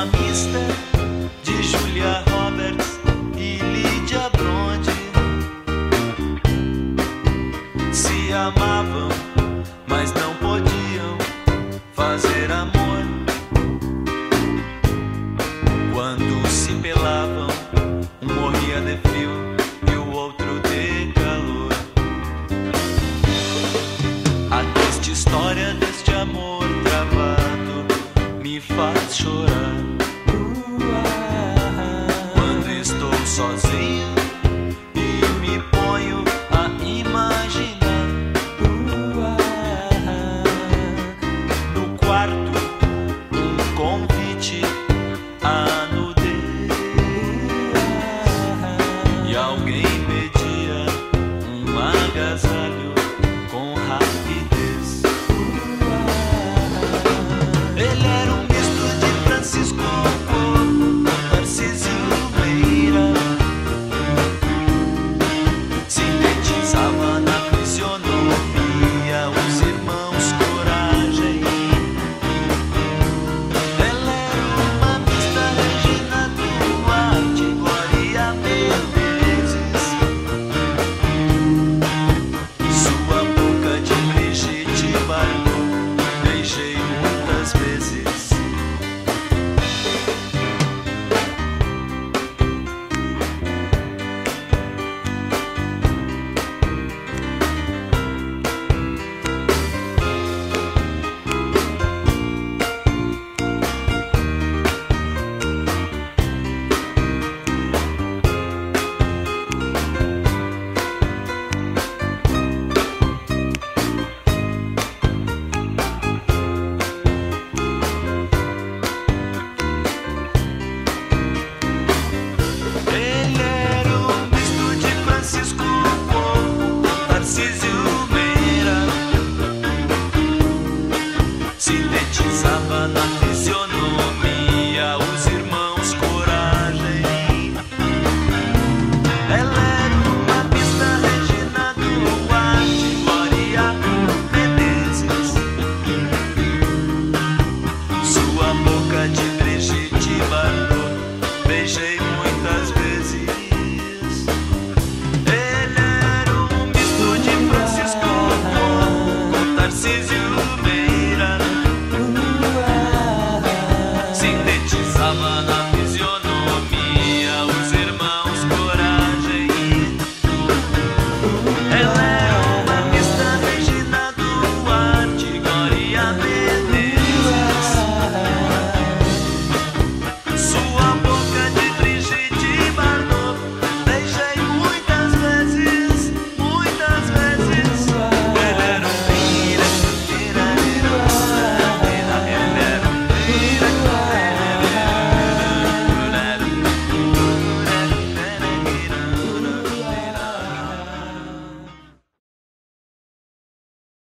uma mista de Julia Roberts e Lídia Bronte. Se amavam, mas não podiam fazer amor. Quando se pelavam, um morria de frio e o outro de calor. A triste história deste amor travado me faz chorar. Quando estou sozinho e me ponho a imaginar no quarto um convite à nudez e alguém pedia um agasalho com rapidez. Ele era um misto de Francisco Coco, Tarcísio Meira. Sintetizava na fisionomia os irmãos Coragem. Ela era uma mista Regina Duarte, Glória Menezes. Sua boca de Brigitte Bardot beijei muitas vezes. Ele era um misto de Francisco Coco, Tarcísio Meira. Sintetizava na fisionomia os irmãos Coragem. Ela era uma mista Regina Duarte, Glória Menezes. Sua